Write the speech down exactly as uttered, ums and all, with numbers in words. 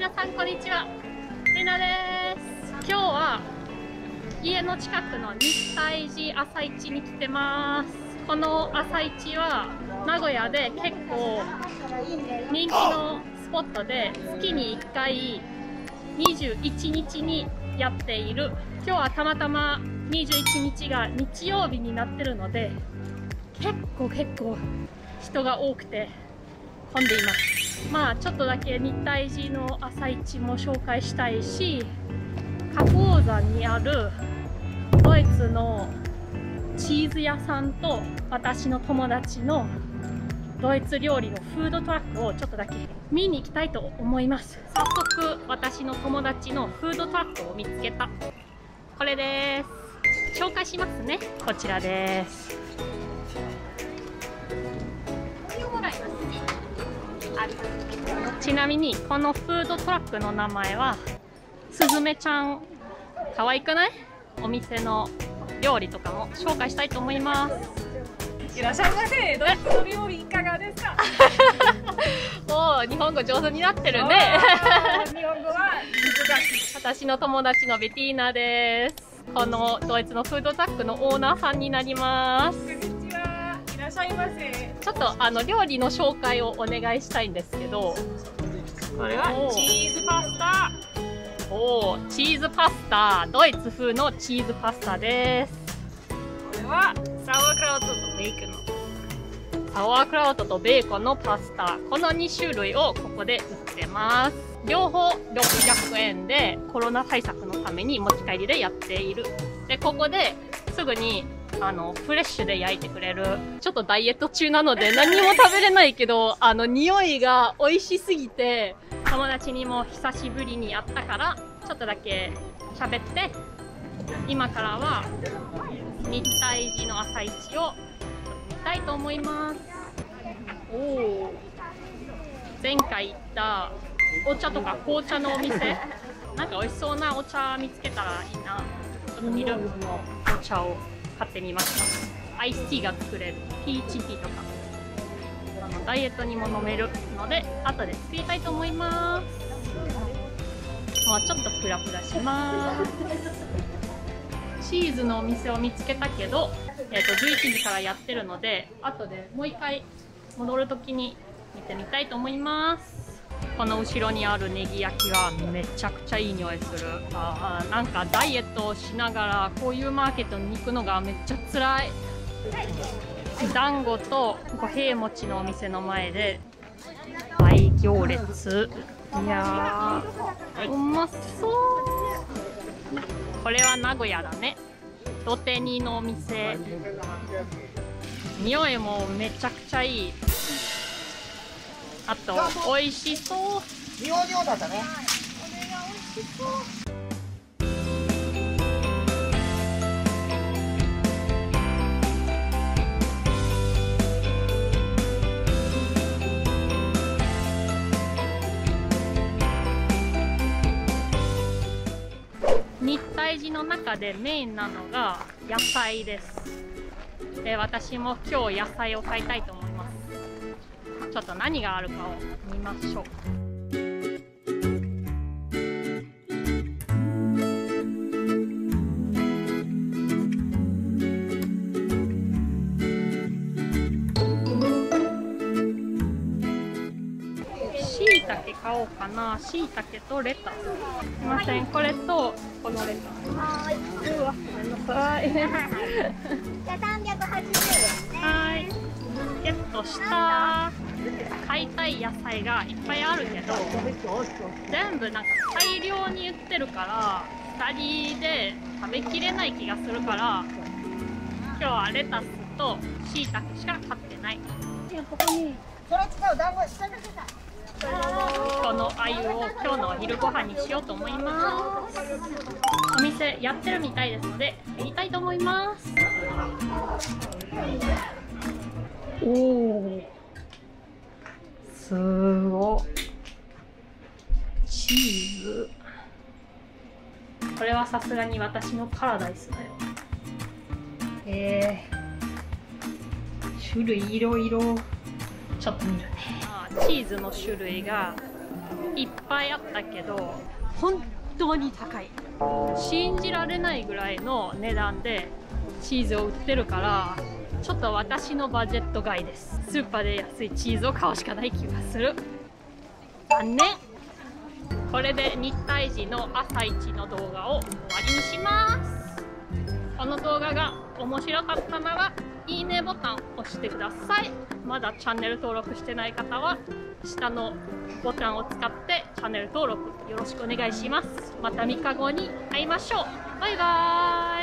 皆さんこんにちは、りなです。今日は家の近くの日体寺朝市に来てます。この朝市は名古屋で結構人気のスポットで、月にいっかいにじゅういちにちにやっている。今日はたまたまにじゅういちにちが日曜日になってるので、結構結構人が多くて混んでいます。まあちょっとだけ日体寺の朝市も紹介したいし、花崗山にあるドイツのチーズ屋さんと私の友達のドイツ料理のフードトラックをちょっとだけ見に行きたいと思います。早速私の友達のフードトラックを見つけた。これです。紹介しますね。こちらです。ちなみにこのフードトラックの名前はすずめちゃん。可愛くない？お店の料理とかも紹介したいと思います。 いらっしゃいませ。ドイツの料理いかがですか？ もう日本語上手になってるね。 日本語は難しい。 私の友達のベティーナです。このドイツのフードトラックのオーナーさんになります。 こんにちは。いらっしゃいませ。 ちょっとあの料理の紹介をお願いしたいんですけど、 これはチーズパスタ。 おー、チーズパスタ。ドイツ風のチーズパスタです。 これはサワークラウトとベーコンのサワークラウトとベーコンのパスタ。このにしゅるいをここで売ってます。両方ろっぴゃくえんで、コロナ対策のために持ち帰りでやっている。で、ここですぐにあのフレッシュで焼いてくれる。ちょっとダイエット中なので何も食べれないけど、あの匂いが美味しすぎて、友達にも久しぶりに会ったからちょっとだけ喋って、今からは日体寺の朝市を見たいと思います。おお、前回行ったお茶とか紅茶のお店、なんか美味しそうなお茶見つけたらいいな。ちょっとミルクのお茶を買ってみました。アイスティーが作れるピーチティーとか、あのダイエットにも飲めるので後で作りたいと思います。もうちょっとフラフラします。チーズのお店を見つけたけど、えーとじゅういちじからやってるので、後でもう一回戻るときに見てみたいと思います。この後ろにあるネギ焼きはめちゃくちゃいい匂いする。あー、なんかダイエットをしながらこういうマーケットに行くのがめっちゃ辛い。団子と五平餅のお店の前で大行列。いやー、うまそう。これは名古屋だね。土手煮のお店。匂いもめちゃくちゃいい。あと美味しそう。 日本料だったね。 日体寺の中でメインなのが野菜です。で、私も今日野菜を買いたいと思います。ちょっと何があるかを見ましょう。しいたけ買おうかな。しいたけとレタス。すいません、これとこのレタス。 はい。 うわ、ごめんなさい。 じゃあ三百八十円ね。 はい。ゲットした。買いたい野菜がいっぱいあるけど、全部なんか大量に売ってるからふたりで食べきれない気がするから、今日はレタスとしいたけしか買ってない。 ここに。それ使う団子下だけだ。 この鮎を今日のお昼ご飯にしようと思います。お店やってるみたいですので行きたいと思います。おお、すごい。チーズ。これはさすがに私のパラダイスだよ。えー、種類いろいろ。ちょっと見るね。チーズの種類がいっぱいあったけど本当に高い。信じられないぐらいの値段でチーズを売ってるから、ちょっと私のバジェット外です。スーパーで安いチーズを買うしかない気がする。残念。これで日体寺の朝一の動画を終わりにします。この動画が面白かったならいいねボタンを押してください。まだチャンネル登録してない方は下のボタンを使ってチャンネル登録よろしくお願いします。またみっかごに会いましょう。バイバーイ。